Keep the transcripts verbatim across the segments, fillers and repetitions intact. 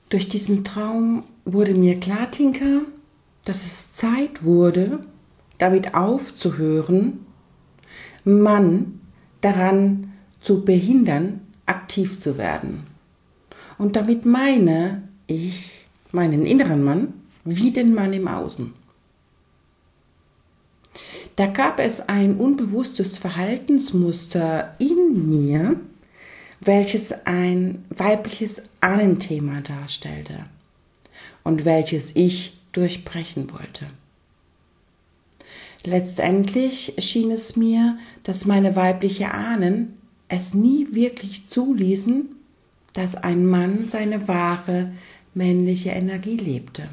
Durch diesen Traum wurde mir klar, Tinka, dass es Zeit wurde, damit aufzuhören, Mann daran zu behindern, aktiv zu werden. Und damit meine ich meinen inneren Mann wie den Mann im Außen. Da gab es ein unbewusstes Verhaltensmuster in mir, welches ein weibliches Ahnenthema darstellte und welches ich durchbrechen wollte. Letztendlich schien es mir, dass meine weibliche Ahnen es nie wirklich zuließen, dass ein Mann seine wahre männliche Energie lebte.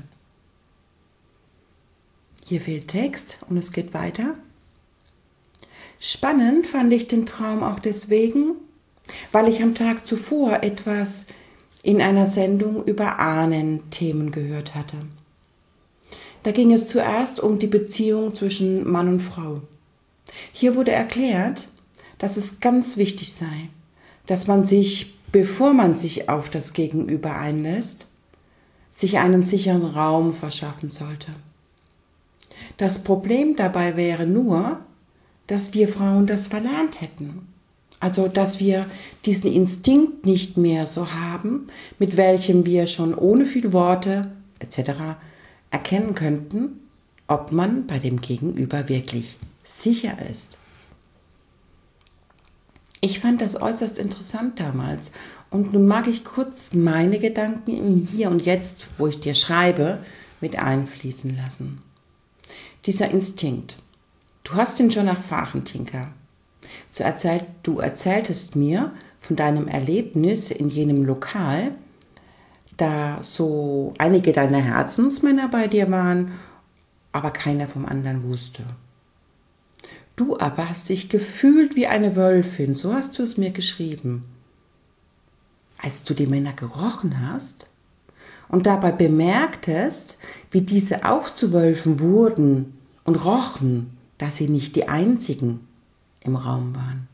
Hier fehlt Text und es geht weiter. Spannend fand ich den Traum auch deswegen, weil ich am Tag zuvor etwas in einer Sendung über Ahnenthemen gehört hatte. Da ging es zuerst um die Beziehung zwischen Mann und Frau. Hier wurde erklärt, dass es ganz wichtig sei, dass man sich, bevor man sich auf das Gegenüber einlässt, sich einen sicheren Raum verschaffen sollte. Das Problem dabei wäre nur, dass wir Frauen das verlernt hätten. Also, dass wir diesen Instinkt nicht mehr so haben, mit welchem wir schon ohne viel Worte et cetera erkennen könnten, ob man bei dem Gegenüber wirklich sicher ist. Ich fand das äußerst interessant damals und nun mag ich kurz meine Gedanken im Hier und Jetzt, wo ich dir schreibe, mit einfließen lassen. Dieser Instinkt, du hast ihn schon erfahren, Tinka. Du erzähltest mir von deinem Erlebnis in jenem Lokal, da so einige deiner Herzensmänner bei dir waren, aber keiner vom anderen wusste. Du aber hast dich gefühlt wie eine Wölfin, so hast du es mir geschrieben. Als du die Männer gerochen hast und dabei bemerktest, wie diese auch zu Wölfen wurden und rochen, dass sie nicht die einzigen im Raum waren.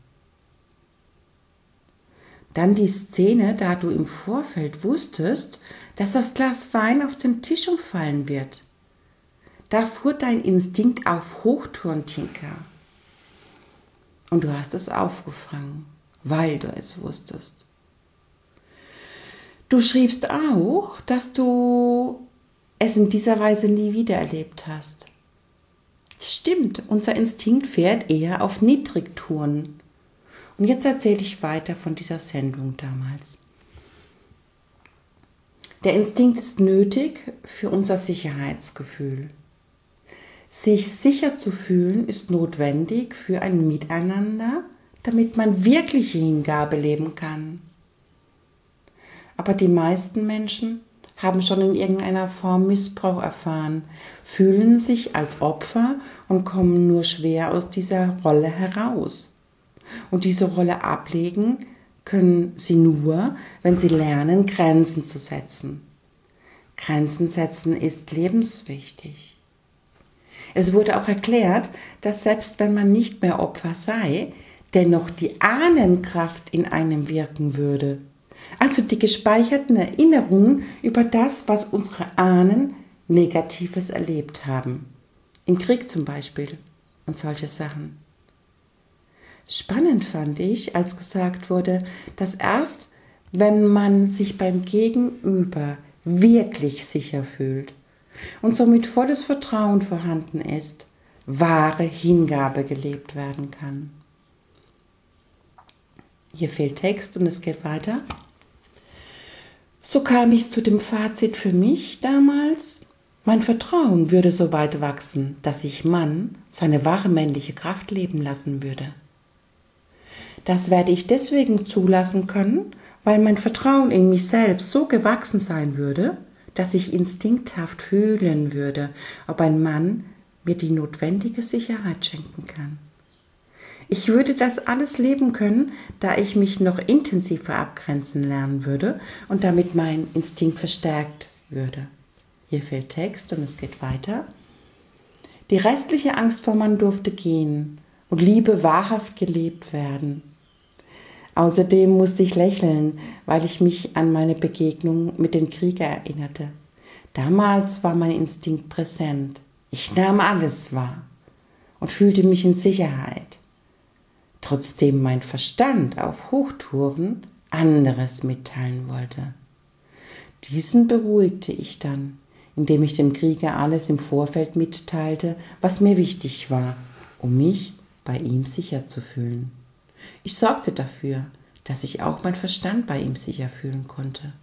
Dann die Szene, da du im Vorfeld wusstest, dass das Glas Wein auf den Tisch umfallen wird. Da fuhr dein Instinkt auf Hochtouren, Tinka. Und du hast es aufgefangen, weil du es wusstest. Du schriebst auch, dass du es in dieser Weise nie wieder erlebt hast. Stimmt, unser Instinkt fährt eher auf Niedrigtouren. Und jetzt erzähle ich weiter von dieser Sendung damals. Der Instinkt ist nötig für unser Sicherheitsgefühl. Sich sicher zu fühlen ist notwendig für ein Miteinander, damit man wirkliche Hingabe leben kann. Aber die meisten Menschen haben schon in irgendeiner Form Missbrauch erfahren, fühlen sich als Opfer und kommen nur schwer aus dieser Rolle heraus. Und diese Rolle ablegen können sie nur, wenn sie lernen, Grenzen zu setzen. Grenzen setzen ist lebenswichtig. Es wurde auch erklärt, dass selbst wenn man nicht mehr Opfer sei, dennoch die Ahnenkraft in einem wirken würde. Also die gespeicherten Erinnerungen über das, was unsere Ahnen Negatives erlebt haben. Im Krieg zum Beispiel und solche Sachen. Spannend fand ich, als gesagt wurde, dass erst, wenn man sich beim Gegenüber wirklich sicher fühlt und somit volles Vertrauen vorhanden ist, wahre Hingabe gelebt werden kann. Hier fehlt Text und es geht weiter. So kam ich zu dem Fazit für mich damals, mein Vertrauen würde so weit wachsen, dass sich Mann seine wahre männliche Kraft leben lassen würde. Das werde ich deswegen zulassen können, weil mein Vertrauen in mich selbst so gewachsen sein würde, dass ich instinkthaft fühlen würde, ob ein Mann mir die notwendige Sicherheit schenken kann. Ich würde das alles leben können, da ich mich noch intensiver abgrenzen lernen würde und damit mein Instinkt verstärkt würde. Hier fehlt Text und es geht weiter. Die restliche Angst vor Mann durfte gehen und Liebe wahrhaft gelebt werden. Außerdem musste ich lächeln, weil ich mich an meine Begegnung mit dem Krieger erinnerte. Damals war mein Instinkt präsent. Ich nahm alles wahr und fühlte mich in Sicherheit. Trotzdem mein Verstand auf Hochtouren anderes mitteilen wollte. Diesen beruhigte ich dann, indem ich dem Krieger alles im Vorfeld mitteilte, was mir wichtig war, um mich bei ihm sicher zu fühlen. Ich sorgte dafür, dass ich auch mein Verstand bei ihm sicher fühlen konnte.